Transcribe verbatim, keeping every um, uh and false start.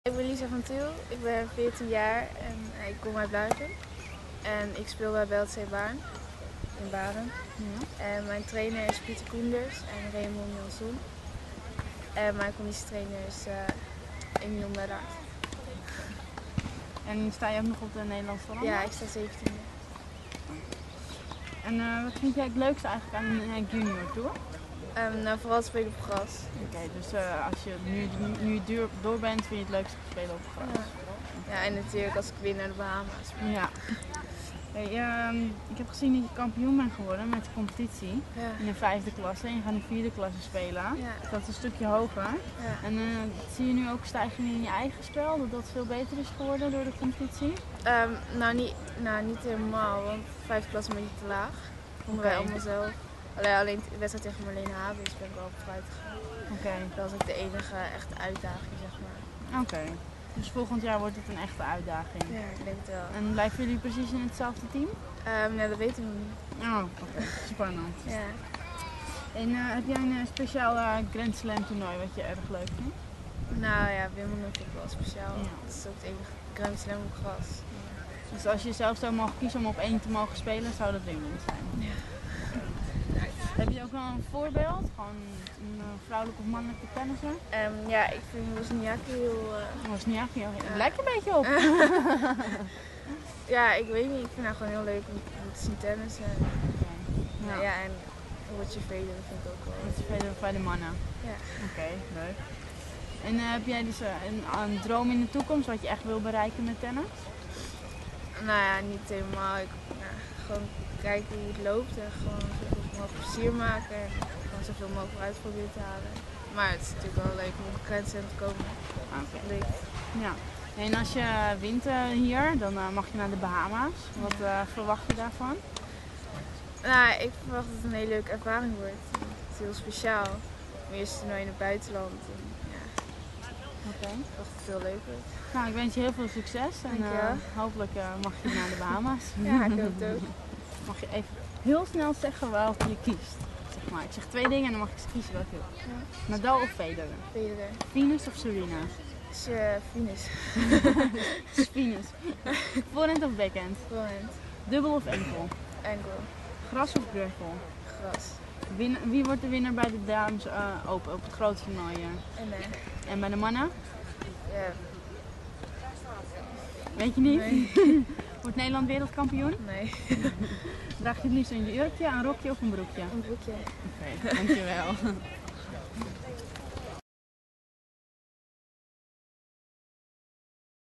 Ik ben Lisa van Tiel, ik ben veertien jaar en ik kom uit Buiten. En ik speel bij B L T C Baarn in Baden. Ja. En mijn trainer is Pieter Koenders en Raymond Jansson. En mijn conditietrainer is uh, Emiel Mellaert. En sta je ook nog op de Nederlandse rang? Ja, ik sta zeventiende. En uh, wat vind jij het leukste eigenlijk aan een junior tour? Um, nou, vooral het spelen op gras. Oké, okay, dus uh, als je nu, nu duur, door bent, vind je het leukste te spelen op gras? Ja. Ja, en natuurlijk als ik win naar de Bahama's. Ja. Hey, uh, ik heb gezien dat je kampioen bent geworden met de competitie ja. in de vijfde klasse en je gaat in de vierde klasse spelen. Ja. Dat is een stukje hoger. Ja. En uh, zie je nu ook stijgingen in je eigen spel, dat dat veel beter is geworden door de competitie? Um, nou, niet, nou, niet helemaal, want vijfde klasse is een beetje te laag. Vonden wij allemaal zelf. Alleen, alleen de wedstrijd tegen Marlene Habers ben ik wel op vooruit gegaan. Oké. Okay. Dat was ook de enige echte uitdaging, zeg maar. Oké. Okay. Dus volgend jaar wordt het een echte uitdaging? Ja, ik denk het wel. En blijven jullie precies in hetzelfde team? Um, nee, dat weten we nog niet. Oh, oké. Okay. Spannend. Ja. En uh, heb jij een uh, speciaal uh, Grand Slam toernooi wat je erg leuk vindt? Nou ja, Wimbledon vind ik wel speciaal. Ja. Dat is ook het enige Grand Slam op gras. Ja. Dus als je zelf zou mogen kiezen om op één te mogen spelen, zou dat Wimbledon zijn? Ja. Heb je ook wel een voorbeeld? Gewoon een vrouwelijke of mannelijke tennisser? Um, ja, ik vind Wozniacki heel... Uh... Wozniacki, heel... Ja. Lijkt een beetje op. Ja, ik weet niet. Ik vind haar gewoon heel leuk om, om te zien tennissen. Okay. Ja. Ja, en Roger Federer vind ik ook wel. Roger Federer bij de mannen? Ja. Oké, okay, leuk. En uh, heb jij dus uh, een, een droom in de toekomst wat je echt wil bereiken met tennis? Nou ja, niet helemaal. Ik, nou, gewoon kijken hoe het loopt en gewoon zoveel mogelijk plezier maken en gewoon zoveel mogelijk uitproberen te halen. Maar het is natuurlijk wel leuk om op een Grand Slam te komen. Oké. Okay. Ja. En als je wint uh, hier, dan uh, mag je naar de Bahama's. Wat uh, verwacht je daarvan? Nou, ik verwacht dat het een hele leuke ervaring wordt. Het is heel speciaal. Mijn eerste toernooi in het buitenland. En, ja. Oké. Okay. Ik verwacht dat het heel leuk wordt. Nou, ik wens je heel veel succes en uh, hopelijk uh, mag je naar de Bahama's. Ja, ik hoop het ook. Mag je even heel snel zeggen welke je kiest? Zeg maar. Ik zeg twee dingen en dan mag je kiezen welke je wil. Ja. Nadal of Federer? Federer. Venus of Serena? Is uh, Venus. Venus. Voorhand of backhand? Voorhand. Dubbel of enkel? Enkel. Gras of gravel? Gras. Win wie wordt de winnaar bij de dames uh, open op het grote toernooi? En nee. En bij de mannen? Ja. Weet je niet? Nee. Wordt Nederland wereldkampioen? Nee. Draag je het liefst een jurkje, een rokje of een broekje? Een broekje. Oké, okay, dankjewel.